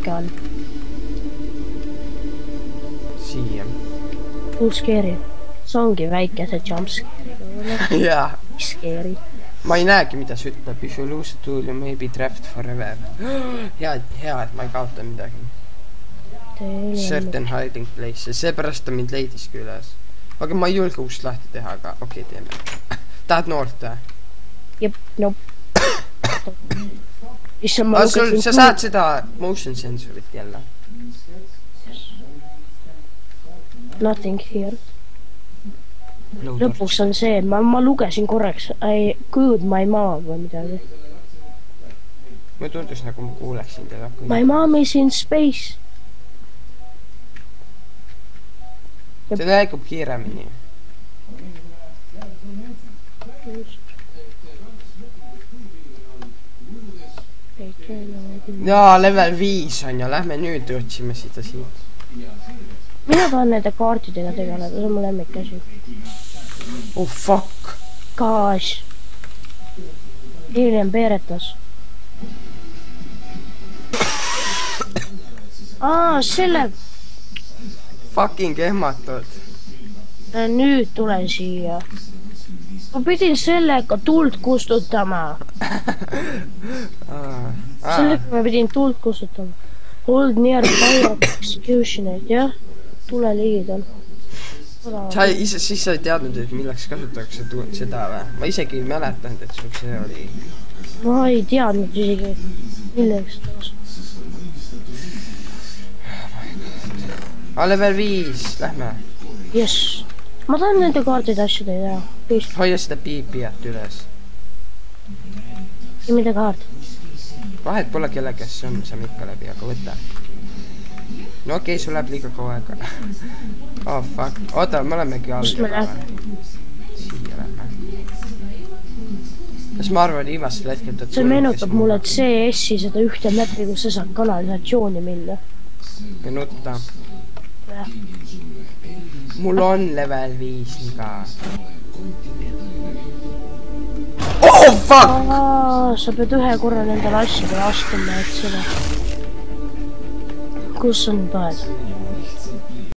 väike on. Siia. Full scary. See ongi väike see jumpscare. Jaa. Scary. Ma ei näegi, mida see ütleb. If you lose a tool, you may be trapped forever. Hea, et ma ei kaota midagi. Certain hiding place. Seepärast ta mind leidiski üles. Aga ma ei julge ust lahti teha, aga okei, teeme. Tahad noort või? Jep, nope. Sa saad seda motion sensorit jälle. Nothing here. Lõpuks on see, ma lugesin korraks I good my mom või midagi. Ma tundus nagu ma kuuleksin teda. My mom is in space. See näegub kiiremini. Jaa, level 5 on ja lähme nüüd otsime seda siit. Mina tahan nende kaartidega tegeleda, see on mu lemmikasi. Oh fuck. Gosh. Alien peeretas. Selle. Fucking ehmatud. Nüüd tulen siia. Ma pidin sellega tuld kustutama. Sellega ma pidin tuld kustutama. Hold near fire execution'id, jah. Tule ligidal. Siis sa ei teadnud, et milleks kasutatakse seda või? Ma isegi ei mäletanud, et sul see oli. Ma ei teadnud isegi, milleks seda kasutatakse. Level 5, lähme. Yes. Ma tahan nende kaardide asjade teha. Hoia seda piipijat üles. Ja mida kaart? Vahet pole kelle, kes on, saame ikka läbi, aga võta. No okei, sul läheb liiga kaua aega. Oh fuck. Oota, me olemegi all. Siia lähme. Kas ma arvan viimasel hetkel... See meenutab mulle CS-i seda ühte mäppi, kus sa saad kanalisatsiooni minna. Ja nutta. Mul on level 5 nii ka. Oh fuck! Sa pead ühe korra nendele asjadele astuma, et seda. Kus on paed?